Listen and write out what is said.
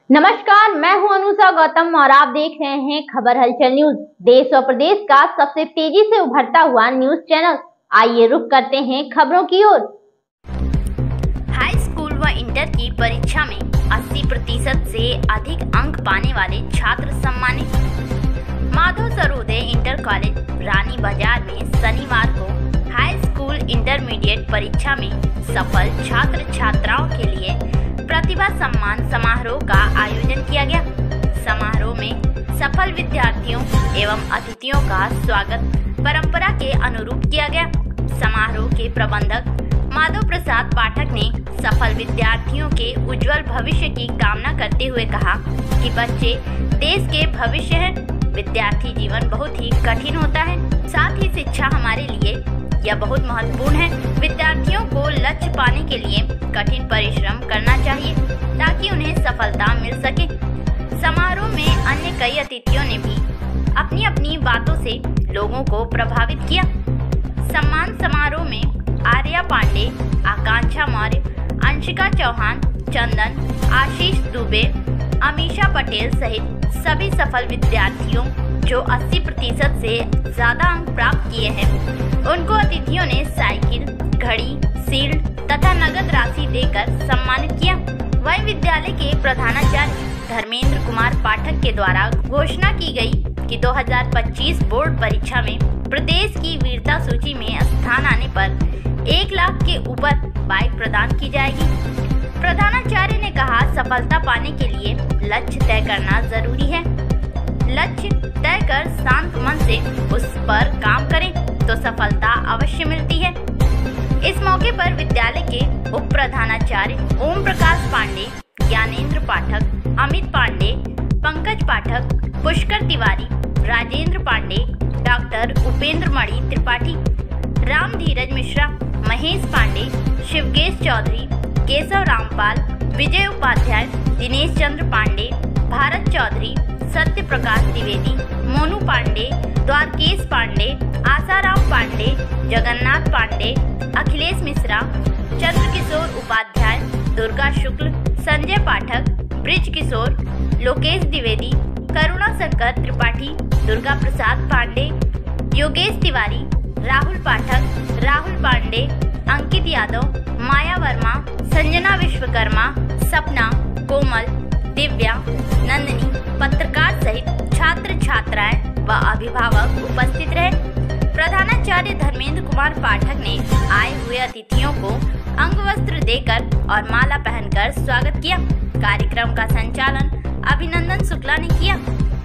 नमस्कार, मैं हूं अनुषा गौतम और आप देख रहे हैं खबर हलचल न्यूज। देश और प्रदेश का सबसे तेजी से उभरता हुआ न्यूज चैनल। आइए रुक करते हैं खबरों की ओर। हाई स्कूल व इंटर की परीक्षा में 80% से अधिक अंक पाने वाले छात्र सम्मानित। माधव सरोदे इंटर कॉलेज रानी बाजार में शनिवार को हाई स्कूल इंटरमीडिएट परीक्षा में सफल छात्र छात्राओं के लिए प्रतिभा सम्मान समारोह का आयोजन किया गया। समारोह में सफल विद्यार्थियों एवं अतिथियों का स्वागत परंपरा के अनुरूप किया गया। समारोह के प्रबंधक माधव प्रसाद पाठक ने सफल विद्यार्थियों के उज्जवल भविष्य की कामना करते हुए कहा कि बच्चे देश के भविष्य हैं। विद्यार्थी जीवन बहुत ही कठिन होता है, साथ ही शिक्षा हमारे लिए यह बहुत महत्वपूर्ण है। विद्यार्थियों को लक्ष्य पाने के लिए कठिन परिश्रम करना चाहिए ताकि उन्हें सफलता मिल सके। समारोह में अन्य कई अतिथियों ने भी अपनी अपनी बातों से लोगों को प्रभावित किया। सम्मान समारोह में आर्या पांडे, आकांक्षा मौर्य, अंशिका चौहान, चंदन, आशीष दुबे, अमीषा पटेल सहित सभी सफल विद्यार्थियों जो 80% से ज्यादा अंक प्राप्त किए हैं, उनको अतिथियों ने साइकिल, घड़ी, शील्ड तथा नगद राशि देकर सम्मानित किया। वहीं विद्यालय के प्रधानाचार्य धर्मेंद्र कुमार पाठक के द्वारा घोषणा की गई कि 2025 बोर्ड परीक्षा में प्रदेश की वीरता सूची में स्थान आने पर 1 लाख के ऊपर बाइक प्रदान की जाएगी। प्रधानाचार्य ने कहा, सफलता पाने के लिए लक्ष्य तय करना जरूरी है। लक्ष्य तय कर शांत मन से उस पर काम करें तो सफलता अवश्य मिलती है। इस मौके पर विद्यालय के उप प्रधानाचार्य ओम प्रकाश पांडे, ज्ञानेंद्र पाठक, अमित पांडे, पंकज पाठक, पुष्कर तिवारी, राजेंद्र पांडे, डॉक्टर उपेंद्र मणि त्रिपाठी, राम धीरज मिश्रा, महेश पांडे, शिवकेश चौधरी, केशव रामपाल, विजय उपाध्याय, दिनेश चंद्र पांडे, भारत चौधरी, सत्य प्रकाश द्विवेदी, मोनू पांडे, द्वारकेश पांडे, आसाराम पांडे, जगन्नाथ पांडे, अखिलेश मिश्रा, चंद्रकिशोर उपाध्याय, दुर्गा शुक्ल, संजय पाठक, ब्रिज किशोर, लोकेश द्विवेदी, करुणा शंकर त्रिपाठी, दुर्गा प्रसाद पांडे, योगेश तिवारी, राहुल पाठक, राहुल पांडे, अंकित यादव, माया वर्मा, संजना विश्वकर्मा, सपना, कोमल, दिव्या, नंदिनी, पत्रकार सहित छात्र छात्राएं व अभिभावक उपस्थित रहे। प्रधानाचार्य धर्मेंद्र कुमार पाठक ने आए हुए अतिथियों को अंगवस्त्र देकर और माला पहनकर स्वागत किया। कार्यक्रम का संचालन अभिनंदन शुक्ला ने किया।